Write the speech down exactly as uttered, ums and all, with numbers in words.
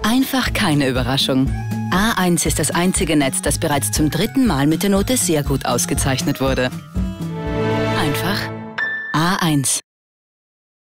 Einfach keine Überraschung. A eins ist das einzige Netz, das bereits zum dritten Mal mit der Note sehr gut ausgezeichnet wurde. Einfach A eins.